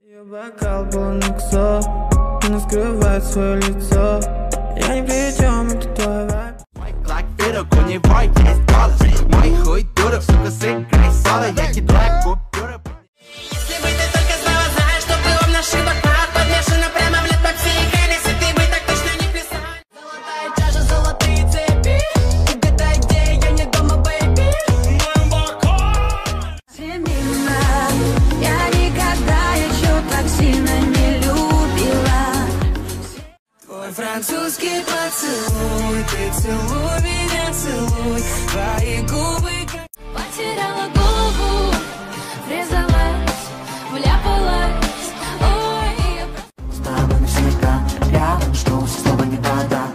Ее бокал полон иксо, она скрывает свое лицо. Я ни при чем, это твой вайб. Like fiddle, con je white is dollars. Мой хуй дура, сука, сыграй соло. Я кидаю купюры. Если бы ты только знала, знаешь, что было в наших боках подмешано прямо в лет Пепси. Если ты бы так точно не плясала. Золотая чаша, золотые цепи. Угадай, где я не дома, бэйби. Семейно, я никогда еще так сильно не любила. Твой французский поцелуй, ты целуй меня, целуй. Твои губы как... Потеряла голову, врезалась, вляпалась. Ой, я С тобой навсегда рядом, жду все слова не да-да.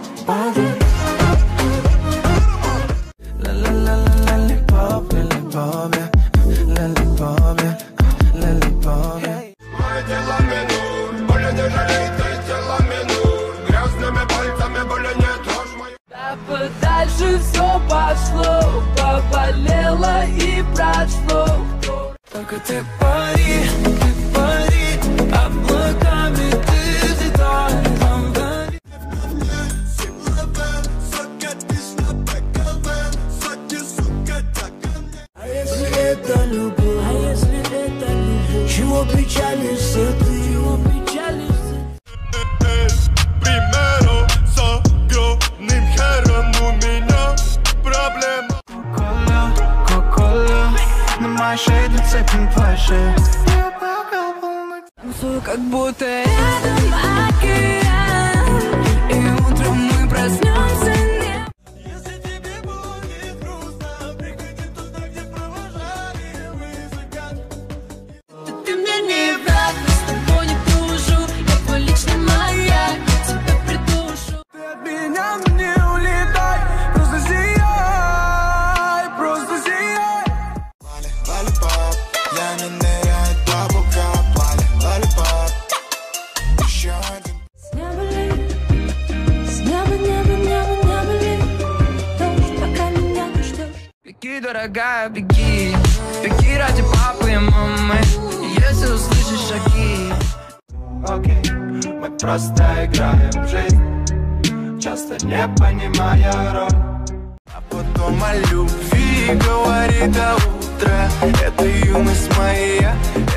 Lollipop, lollipop, lollipop, lollipop. Мое тело минур, более не жалей, ты тело минур. Грязными пальцами более не трожь мою. Дальше все пошло, поболело и прошло. Только ты пари, облаками ты взлетаешь вдали. А если это любовь, чего печалишься ты? Примеру, с огромным хером у меня проблема. Кока-кола, на моей шее ты цепь на твоей шее. Танцую, как будто рядом океан, и утром мы проснемся не... Если тебе будет грустно, приходи туда, где провожали мы закат. Ты мне не враг, с тобой не дружу. Я твой личный маяк, тебя придушу. Ты от меня не улетай, просто сияй, просто сияй. Lollipop, я не ныряю до бука. Lollipop, еще один. с неба лей, с неба, неба, неба, неба лей. Дождь, пока меня не ждешь. Беги, дорогая, беги. Беги ради папы и мамы. Если услышишь шаги. Окей, мы просто играем в жизнь, часто не понимая роль. А потом о любви говорит до утра. Это юность моя,